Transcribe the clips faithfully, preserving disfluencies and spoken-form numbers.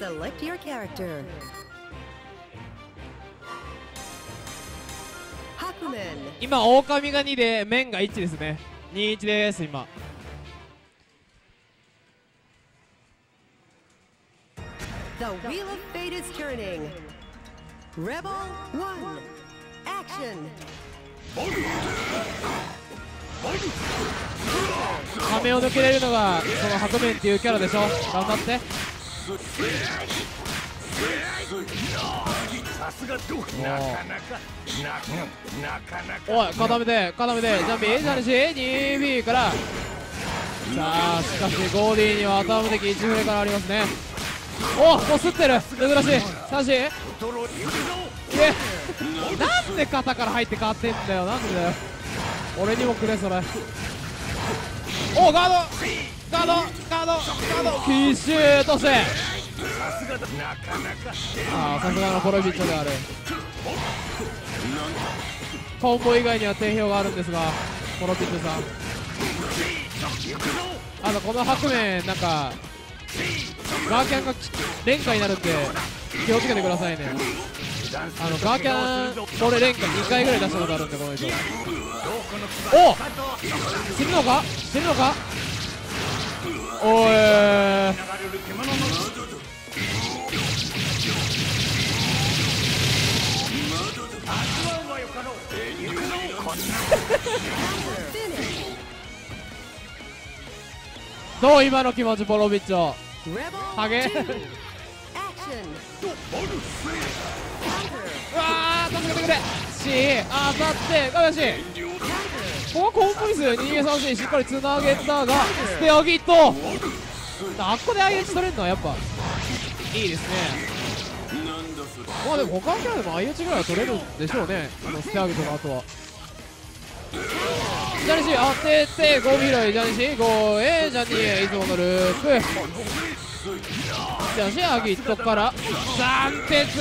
Select your character. Hakumen. 今狼がにで面がいちですね。にいちです今。 The wheel of fate is turning. Rebel one. Action. 壁を抜けれるのがその白面っていうキャラでしょ。頑張って。おい固めて固めてジャンピージャニシー にビー からさあ、しかしゴーディーには頭的いちフレからありますね。おっ、もうすってる珍しい三振。いえなんで肩から入って変わってんだよ。なんでだよ。俺にもくれそれ。おガードガードガードガード奇襲として、ああさすがのポロビッチョである。コンボ以外には定評があるんですが、ポロビッチョさん。あとこの白面なんかガーキャンが連火になるんで気をつけてくださいね。あのガーキャン俺連火にかいぐらい出したことあるんでこの人。おっ死ぬのか死ぬのか。おいどう今の気持ちポロビッチョハゲうわー助けてくれしあ当たってかわしここはコンプリス人間三振しっかりつなげたがステアギットあっこで相打ち取れるのはやっぱいいですね。まあでも他のキャラでも相打ちぐらいは取れるんでしょうね。あのステアギットの後はジャニシー当ててゴミ拾いジャニシーゴーへジャニーいつものループジャニシーアギットから三鉄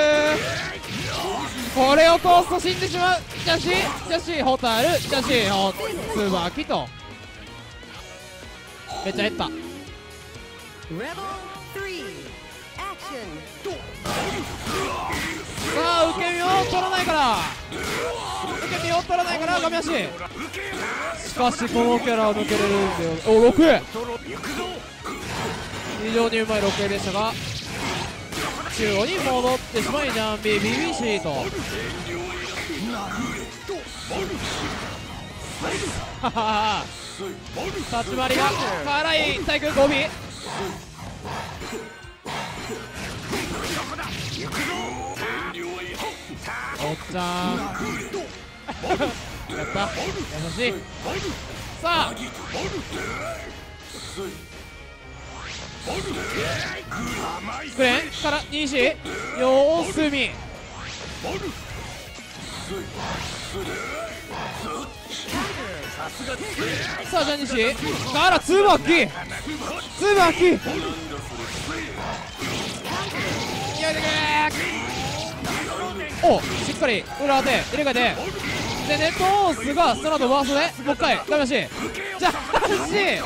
これを通すと死んでしまう。ジャシージャシーホタルジャシーホツバキとめっちゃ減った。さあ受け身を取らないから受け身を取らないからガミ足。しかしこのキャラを抜けれるんだよ。おろく非常にうまいろくえでしたが中央に戻ってしまいジャンビー ビービーシー とははは立ち回りが辛い対空ゴミおっちゃんやった優しい。さあクレーンから西様子見さあじゃあ西からツバキツバキやめてくれおしっかり裏当て入れ替えてでネットオースがその後ワーストでもう一回ダメ出しじゃあし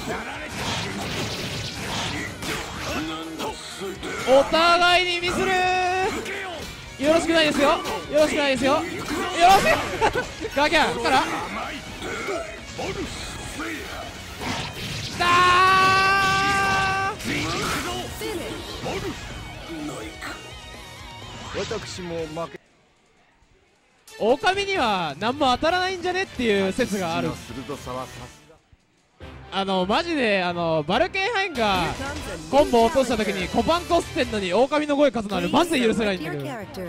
お互いにミスるよろしくないですよよろしくないですよよろしくガキャンからだ私も負け狼には何も当たらないんじゃねっていう説がある。あのマジであのバルケンハインがコンボ落とした時にコパンコスってんのに狼の声数のあるマジで許せないんだけど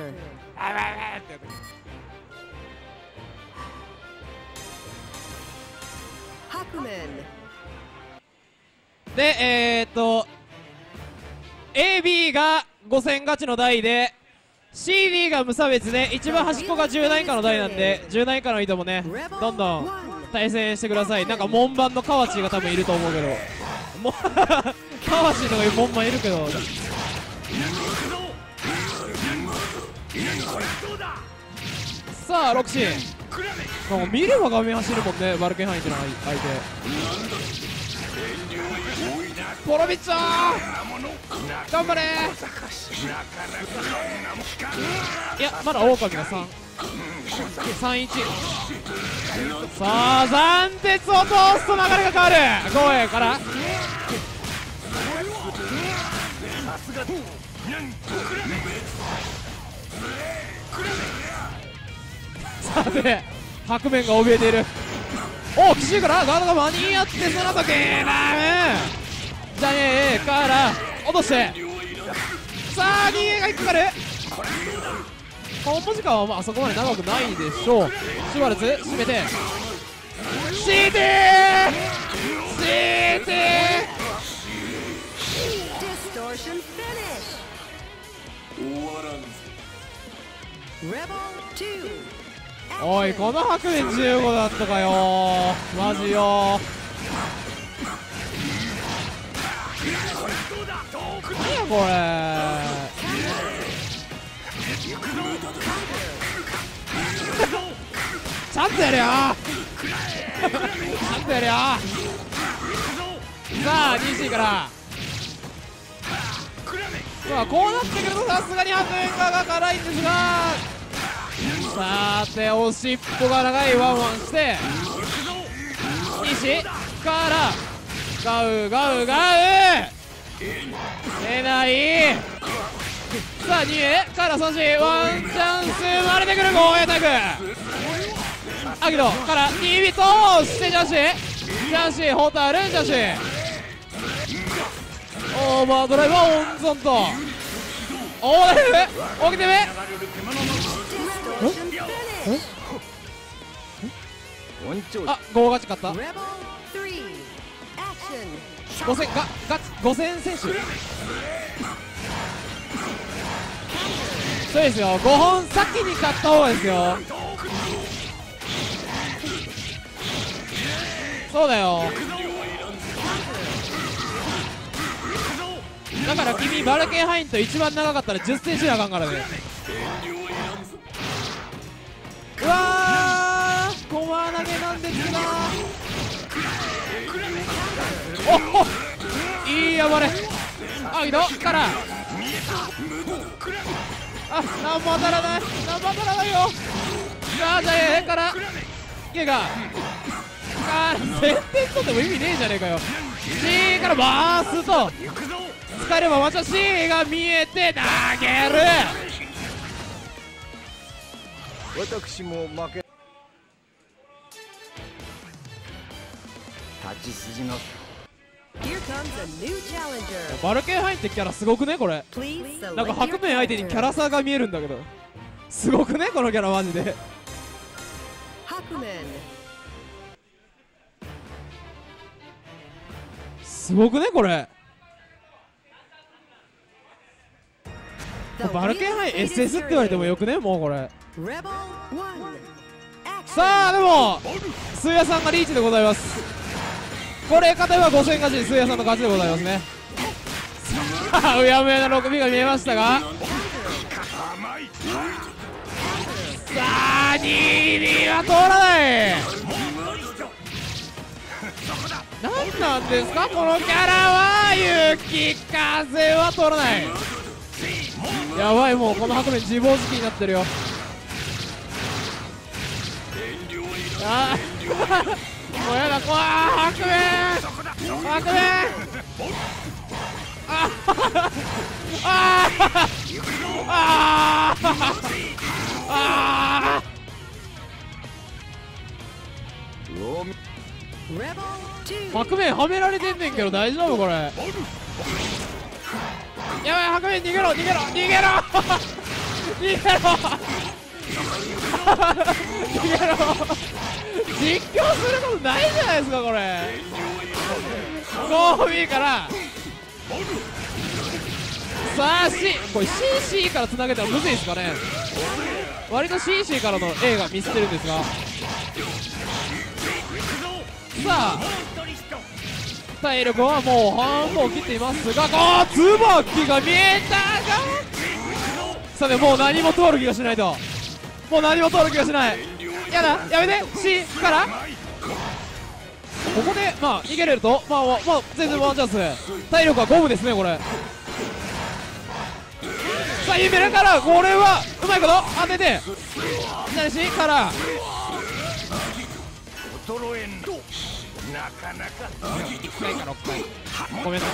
でえー、っと エービー がごせんガチの台で シーディー が無差別で一番端っこがじゅう段以下の台なんでじゅう段以下の人もねどんどん対戦してください。なんか門番のカワチが多分いると思うけどもカワチとかいう門番いるけどさあロクシーなんか見れば画面走るもんねバルケンハインってのが相手ポロビッチョ頑張れ。いやまだオオカミがさん さんいち。さあ斬鉄を通すと流れが変わる。ゴーエからさて白面が怯えている。おおきしいからガードが間に合ってその時ラムじゃねえから落として、さあ逃げが引っかかる。コンボ時間はまあそこまで長くないでしょう。シュワルツ締めて シーティー シーティー Distortion finish. Rebel two. おいこの白面じゅうごだったかよマジよ。何やこれ。ちゃんとやれよちゃんとやれよ。さあ ディーシー からさあこうなってくるとさすがに白面側が辛いんですが、さておしっぽが長いワンワンして西からガウガウガウ出ない。さあにえから三振ワンチャンス生まれてくる。ゴーエアタイクアギドからにビとしてジャンシージャンシーホタルジャンシーオーバードライバーオンゾンとおーだいぶ大きてめあゴーガチ勝った。ごせんがガチごせん選手そうですよ。ごほん先に勝った方がですよ。そうだよ。だから君バルケンハインと一番長かったらじゅっセンチなあかんからね。うわーコマ投げなんですがおっいい暴れアギドからあ何も当たらない何も当たらないよ。さあじゃあええからゲがから全点取っても意味ねえじゃねえかよ。 C から回すと使えればまた C が見えて投げる。 私も負け立ち筋の Here comes a new challenger. バルケンハインってキャラすごくねこれ。 Please なんか select 白 your 面相手にキャ character. ラ差が見えるんだけどすごくねこのキャラマジで。 白面。 すごくねこれ。バルケンハイン エスエス って言われてもよくねもうこれ。 Rebel one. Action. さあでもスーヤさんがリーチでございます。これ勝てばごせん勝ちスーヤさんの勝ちでございますね。さあうやむやな ろくビー が見えましたがさあにビーは通らない。何なんですかこのキャラは。雪風は通らない。やばいもうこの白面自暴自棄になってるよ。あーもうやだ怖い白面白面ああああ Rebel two. 白面はめられてんねんけど大丈夫これ。やばい白面逃げろ逃げろ逃げろ逃げろ逃げろ実況することないじゃないですかこれ。ゴーフィーからさあ C これ シーシー からつなげたらむずいですかね。割と シーシー からの A がミスってるんですがさあ体力はもう半分を切っていますがあーツバキが見えたがさてもう何も通る気がしないともう何も通る気がしない。やだやめて C からここでまあ逃げれるとまあまあ、まあ、全然ワンチャンス。体力はゴムですねこれ。さあインベルからこれはうまいこと当てて左しから衰えんなかなかいっかいかろっかいごめんな。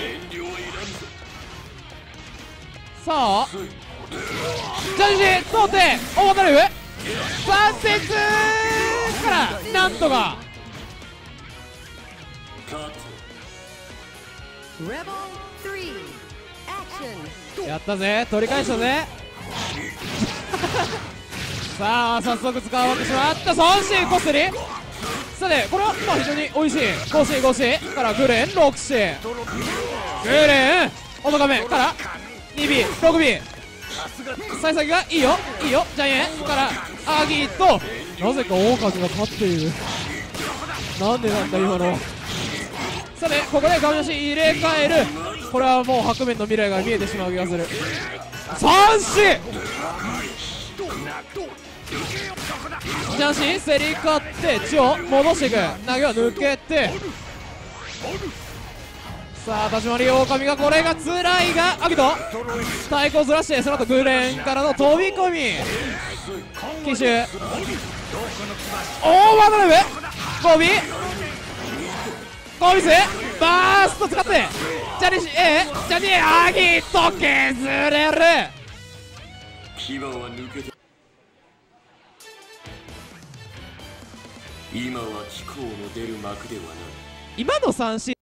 さあジャニシ通って大渡る三節からなんとか Rebel three. Action. やったぜ取り返したぜさあ早速使おうとしまった三振こすりさてこれはまあ非常に美味しいごしごしからグレンろくしグレンおとがめから にビーろくビー幸先がいいよいいよジャイエンからアギとなぜかオオカミが勝っているなんでなんだ今の。さてここでガミ出し入れ替えるこれはもう白面の未来が見えてしまう気がする。三振ジャンシー競り勝って血を戻していく投げは抜けてさあ立ち回り狼がこれが辛いがアギト対抗ずらしてその後グレンからの飛び込み奇襲大渡辺ゴビゴビスバースト使ってジャニシえジャニアギト削れる牙は抜けた。今は気候の出る幕ではない。 今の三振